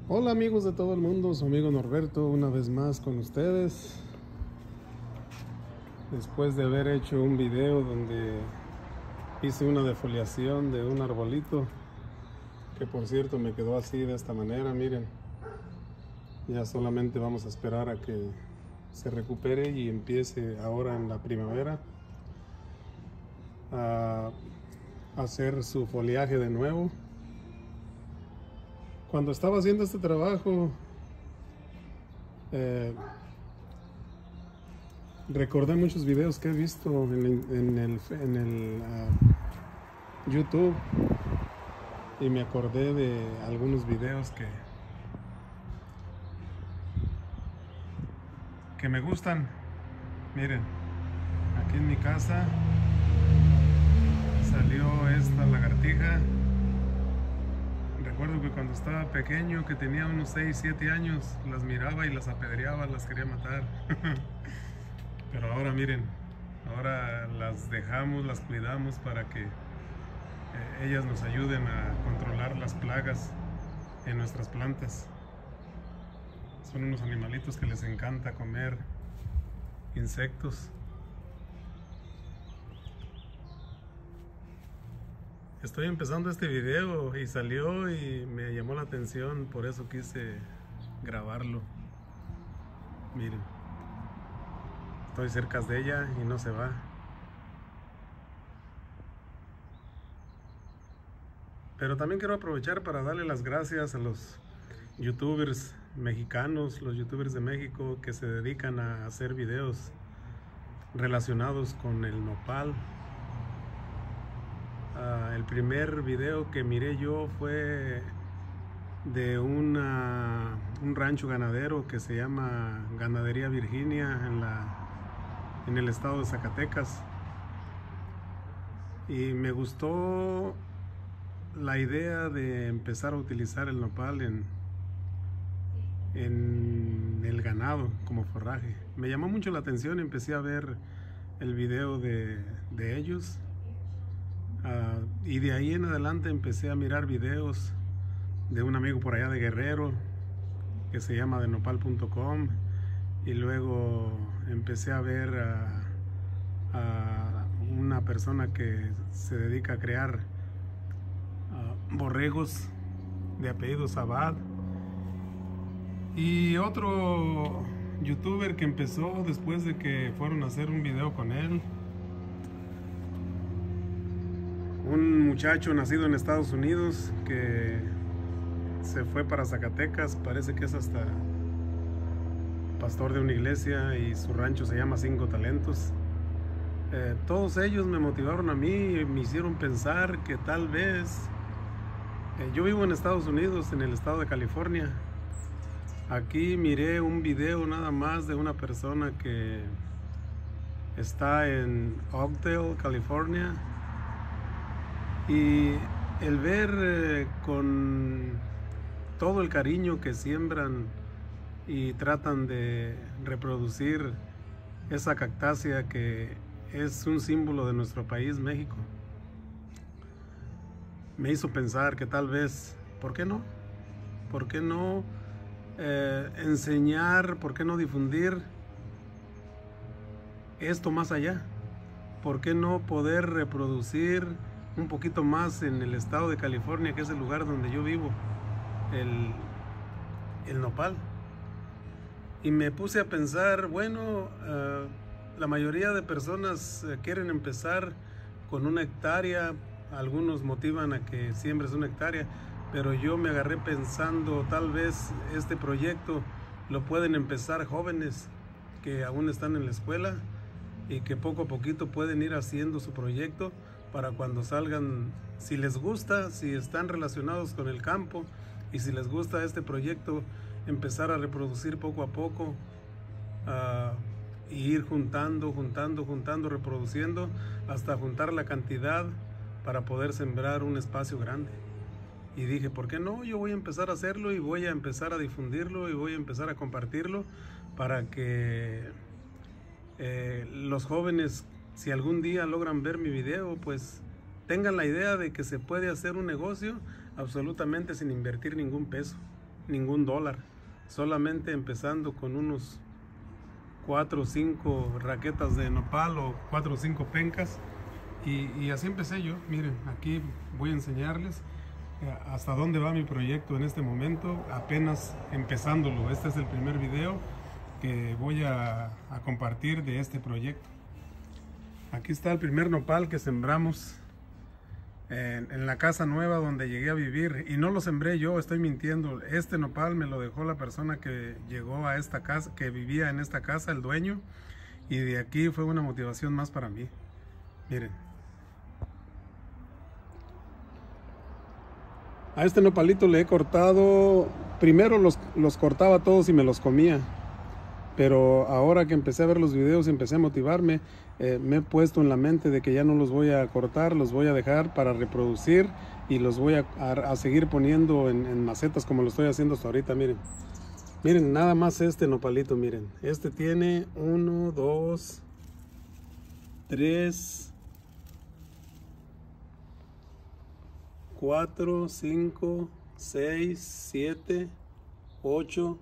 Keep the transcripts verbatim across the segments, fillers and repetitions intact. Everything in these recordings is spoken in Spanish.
Hola amigos de todo el mundo, su amigo Norberto una vez más con ustedes. Después de haber hecho un video donde hice una defoliación de un arbolito, que por cierto me quedó así de esta manera, miren. Ya solamente vamos a esperar a que se recupere y empiece ahora en la primavera a hacer su foliaje de nuevo. Cuando estaba haciendo este trabajo, eh, recordé muchos videos que he visto en el, en el, en el uh, YouTube, y me acordé de algunos videos que, que me gustan. Miren, aquí en mi casa salió esta lagartija. Recuerdo que cuando estaba pequeño, que tenía unos seis, siete años, las miraba y las apedreaba, las quería matar. Pero ahora miren, ahora las dejamos, las cuidamos para que eh, ellas nos ayuden a controlar las plagas en nuestras plantas. Son unos animalitos que les encanta comer insectos. Estoy empezando este video y salió y me llamó la atención, por eso quise grabarlo. Miren, estoy cerca de ella y no se va. Pero también quiero aprovechar para darle las gracias a los youtubers mexicanos, los youtubers de México que se dedican a hacer videos relacionados con el nopal. Uh, el primer video que miré yo fue de una, un rancho ganadero que se llama Ganadería Virginia en, la, en el estado de Zacatecas, y me gustó la idea de empezar a utilizar el nopal en, en el ganado como forraje. Me llamó mucho la atención, empecé a ver el video de, de ellos. Uh, y de ahí en adelante empecé a mirar videos de un amigo por allá de Guerrero que se llama de nopal punto com, y luego empecé a ver a, a una persona que se dedica a crear uh, borregos de apellido Sabad, y otro youtuber que empezó después de que fueron a hacer un video con él. Un muchacho nacido en Estados Unidos que se fue para Zacatecas, parece que es hasta pastor de una iglesia, y su rancho se llama Cinco Talentos. Eh, todos ellos me motivaron a mí y me hicieron pensar que tal vez... Eh, yo vivo en Estados Unidos, en el estado de California. Aquí miré un video nada más de una persona que está en Oakdale, California. Y el ver eh, con todo el cariño que siembran y tratan de reproducir esa cactácea que es un símbolo de nuestro país, México, me hizo pensar que tal vez, ¿por qué no? ¿Por qué no eh, enseñar, por qué no difundir esto más allá? ¿Por qué no poder reproducir un poquito más en el estado de California, que es el lugar donde yo vivo, el, el nopal? Y me puse a pensar, bueno, uh, la mayoría de personas uh, quieren empezar con una hectárea, algunos motivan a que siembres una hectárea, pero yo me agarré pensando, tal vez este proyecto lo pueden empezar jóvenes que aún están en la escuela y que poco a poquito pueden ir haciendo su proyecto, para cuando salgan, si les gusta, si están relacionados con el campo y si les gusta este proyecto, empezar a reproducir poco a poco, uh, y ir juntando, juntando, juntando, reproduciendo hasta juntar la cantidad para poder sembrar un espacio grande. Y dije, ¿por qué no? Yo voy a empezar a hacerlo y voy a empezar a difundirlo y voy a empezar a compartirlo para que eh, los jóvenes, si algún día logran ver mi video, pues tengan la idea de que se puede hacer un negocio absolutamente sin invertir ningún peso. ningún dólar, solamente empezando con unos cuatro o cinco raquetas de nopal o cuatro o cinco pencas, y, y así empecé yo. Miren, aquí voy a enseñarles hasta dónde va mi proyecto en este momento, apenas empezándolo. Este es el primer video que voy a, a compartir de este proyecto. Aquí está el primer nopal que sembramos en, en la casa nueva donde llegué a vivir, y no lo sembré yo, estoy mintiendo. Este nopal me lo dejó la persona que llegó a esta casa, que vivía en esta casa, el dueño, y de aquí fue una motivación más para mí. Miren, a este nopalito le he cortado, primero los, los cortaba todos y me los comía, pero ahora que empecé a ver los videos y empecé a motivarme, eh, me he puesto en la mente de que ya no los voy a cortar, los voy a dejar para reproducir, y los voy a, a, a seguir poniendo en, en macetas como lo estoy haciendo hasta ahorita. Miren, miren nada más este nopalito, miren, este tiene uno, dos, tres, cuatro, cinco, seis, siete, ocho.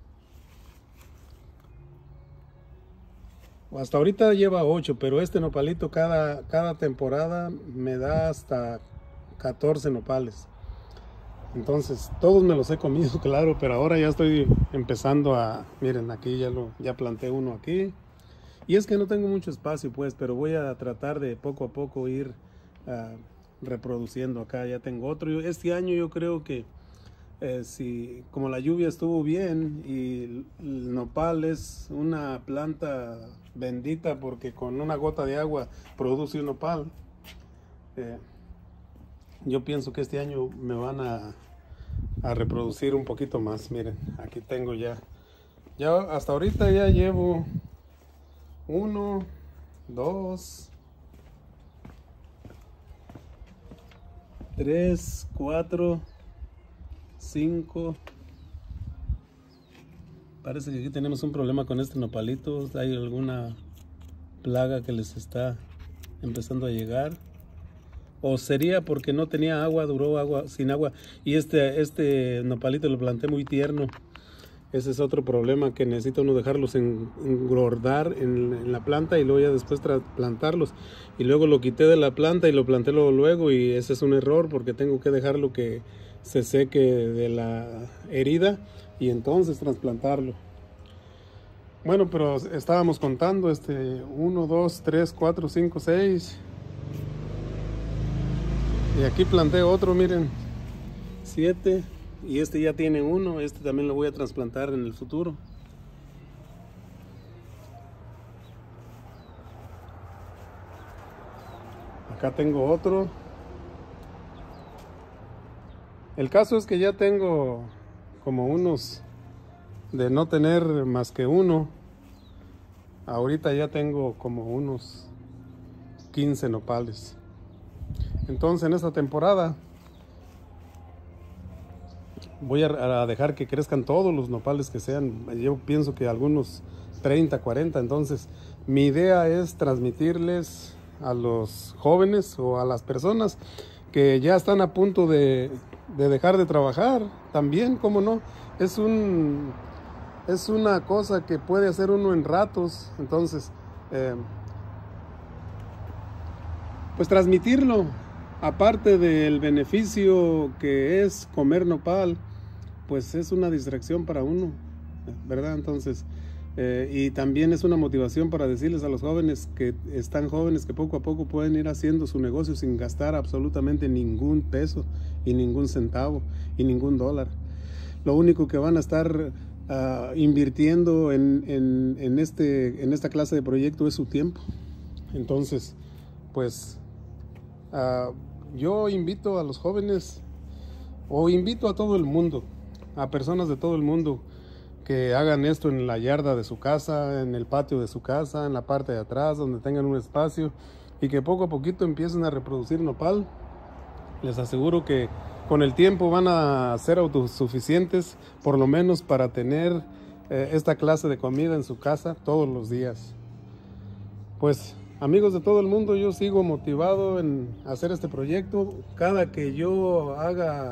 Hasta ahorita lleva ocho, pero este nopalito cada, cada temporada me da hasta catorce nopales. Entonces, todos me los he comido, claro, pero ahora ya estoy empezando a... Miren, aquí ya, lo, ya planté uno aquí. Y es que no tengo mucho espacio, pues, pero voy a tratar de poco a poco ir uh, reproduciendo. Acá ya tengo otro. Este año yo creo que Eh, si, como la lluvia estuvo bien, y el nopal es una planta bendita porque con una gota de agua produce un nopal, eh, yo pienso que este año me van a, a reproducir un poquito más. Miren, aquí tengo ya, ya hasta ahorita ya llevo uno, dos, tres, cuatro, cinco. Parece que aquí tenemos un problema con este nopalito. Hay alguna plaga que les está empezando a llegar, o sería porque no tenía agua, duró agua sin agua. Y este, este nopalito lo planté muy tierno. Ese es otro problema, que necesita uno dejarlos en, engordar en, en la planta y luego ya después trasplantarlos. Y luego lo quité de la planta y lo planté luego, luego, y ese es un error porque tengo que dejarlo que se seque de la herida y entonces trasplantarlo. Bueno, pero estábamos contando, este uno, dos, tres, cuatro, cinco, seis, y aquí planté otro, miren, siete, y este ya tiene uno. Este también lo voy a trasplantar en el futuro. Acá tengo otro. El caso es que ya tengo como unos, de no tener más que uno, ahorita ya tengo como unos quince nopales. Entonces en esta temporada voy a dejar que crezcan todos los nopales que sean. Yo pienso que algunos treinta, cuarenta. Entonces mi idea es transmitirles a los jóvenes o a las personas que ya están a punto de, de dejar de trabajar también, ¿cómo no? Es un es una cosa que puede hacer uno en ratos. Entonces eh, pues transmitirlo, aparte del beneficio que es comer nopal, pues es una distracción para uno, ¿verdad? Entonces Eh, y también es una motivación para decirles a los jóvenes que están jóvenes que poco a poco pueden ir haciendo su negocio sin gastar absolutamente ningún peso y ningún centavo y ningún dólar. Lo único que van a estar uh, invirtiendo en, en, en, este, en esta clase de proyecto es su tiempo. Entonces, pues uh, yo invito a los jóvenes, o invito a todo el mundo, a personas de todo el mundo, que hagan esto en la yarda de su casa, en el patio de su casa, en la parte de atrás, donde tengan un espacio, y que poco a poquito empiecen a reproducir nopal. Les aseguro que con el tiempo van a ser autosuficientes, por lo menos para tener eh, esta clase de comida en su casa todos los días. Pues amigos de todo el mundo, yo sigo motivado en hacer este proyecto. Cada que yo haga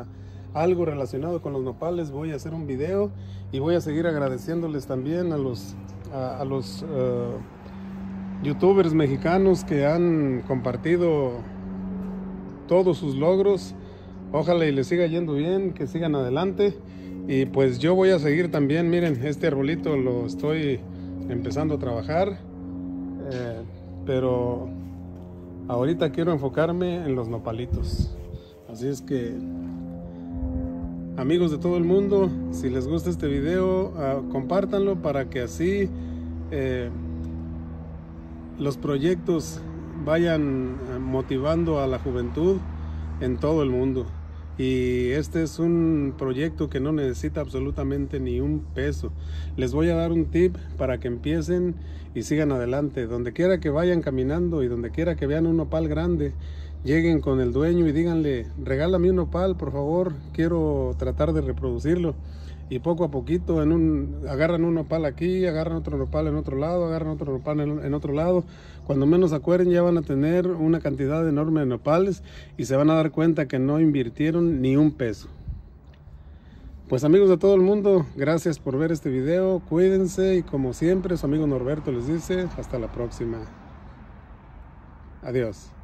algo relacionado con los nopales, voy a hacer un video y voy a seguir agradeciéndoles también a los, a, a los uh, youtubers mexicanos que han compartido todos sus logros. Ojalá y les siga yendo bien, que sigan adelante. Y pues yo voy a seguir también. Miren, este arbolito lo estoy empezando a trabajar, eh, pero ahorita quiero enfocarme en los nopalitos. Así es que, amigos de todo el mundo, si les gusta este video, uh, compártanlo para que así eh, los proyectos vayan motivando a la juventud en todo el mundo. Y este es un proyecto que no necesita absolutamente ni un peso. Les voy a dar un tip para que empiecen y sigan adelante. Donde quiera que vayan caminando y donde quiera que vean un nopal grande, lleguen con el dueño y díganle: regálame un nopal, por favor, quiero tratar de reproducirlo. Y poco a poquito en un, agarran un nopal aquí, agarran otro nopal en otro lado, agarran otro nopal en, en otro lado. Cuando menos acuerden, ya van a tener una cantidad enorme de nopales y se van a dar cuenta que no invirtieron ni un peso. Pues amigos de todo el mundo, gracias por ver este video, cuídense y como siempre su amigo Norberto les dice, hasta la próxima. Adiós.